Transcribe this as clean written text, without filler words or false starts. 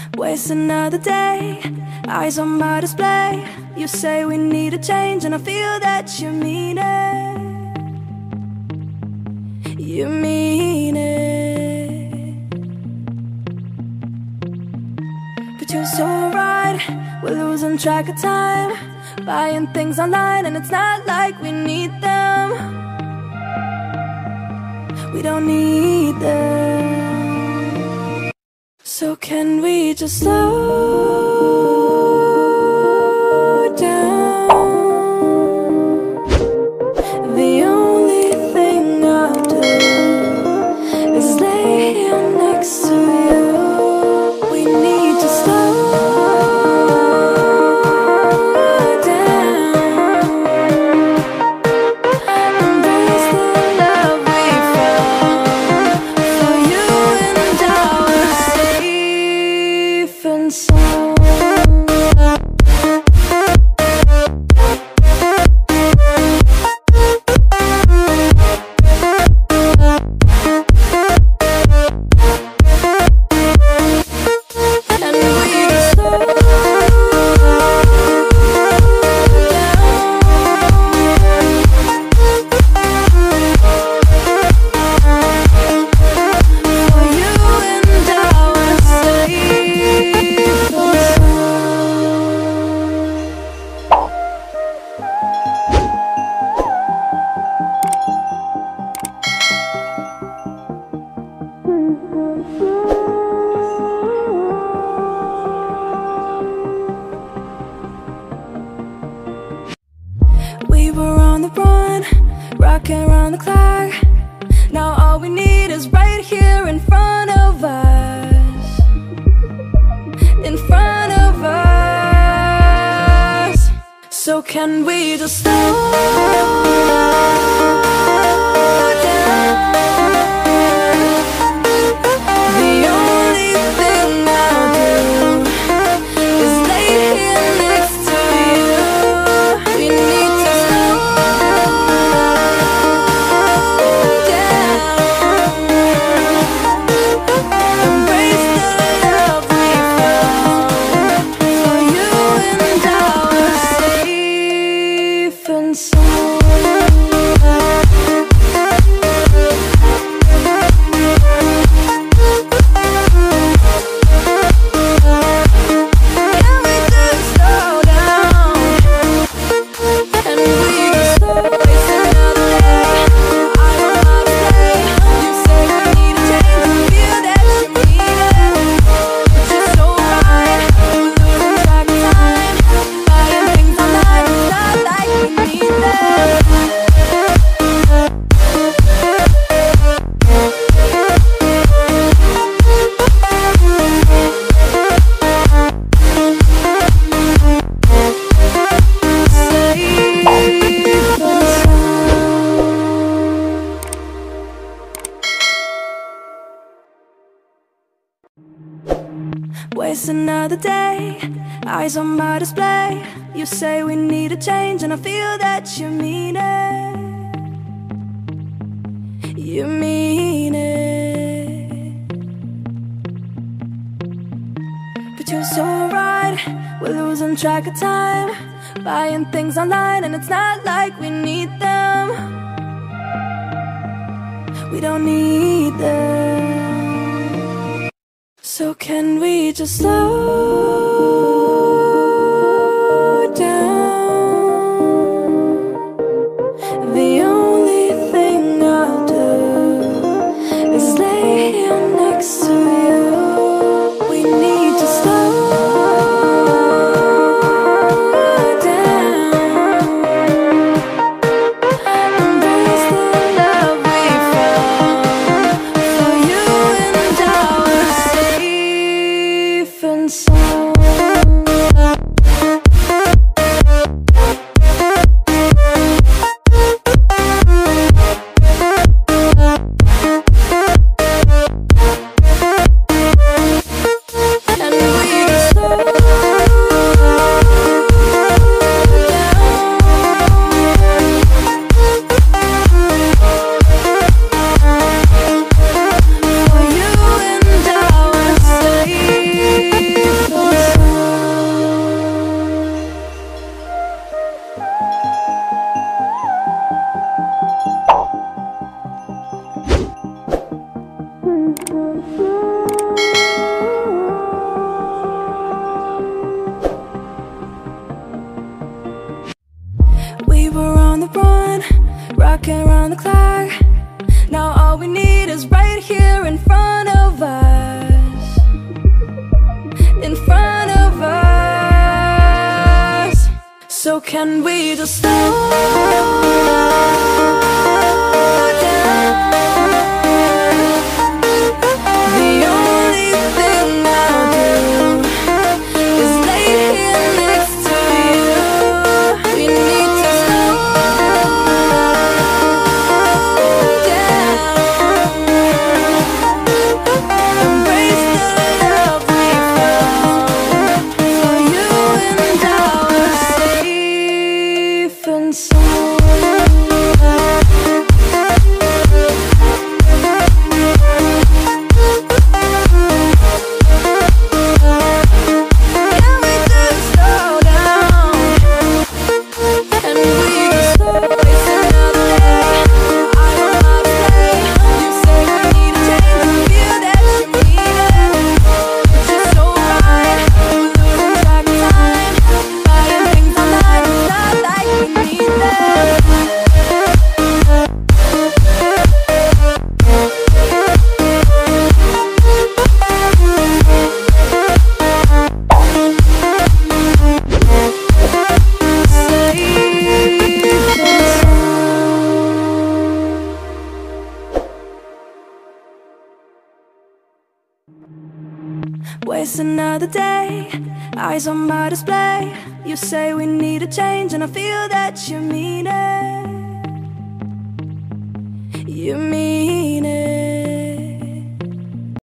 Waste another day, eyes on my display. You say we need a change and I feel that you mean it. You mean it. But you're so right, we're losing track of time, buying things online and it's not like we need them. We don't need them. So can we just slow down? The only thing I'll do is lay here next to you. We need to slow down. Embrace the love we found. For you and I were safe and sound. We were on the run, rocking around the clock. Now all we need is right here in front of us. In front of us. So can we just slow down? The only thing I'll do is lay here next to you. We need to slow down. Embrace the love we found. For you and I were safe and sound. Can we just slow down? And we just slow waste another day. I'm on my play. You say we need a change and feel that you mean it. But you're so right, we're losing track of time, buying things online, it's not like we need them. Waste another day, eyes on my display. You say we need a change and I feel that you mean it. You mean it. But you're so right, we're losing track of time, buying things online and it's not like we need them. We don't need them. So can we just slow down? The only thing I'll do is lay here next to you. We need to slow down. Embrace the love we found. For you and I were safe and sound. Can we just slow down? The only thing I'll do is lay here next to you. We need to slow down. Embrace the love we found. For you and I were safe and sound. Can we just slow down? And we just waste another day. I don't know how to play. You say we need a change, and I feel that you need it. It's just so right. We're losing track of time, buying things online. It's not like we need them. Waste another day, eyes on my display. You say we need a change, and I feel that you mean it. You mean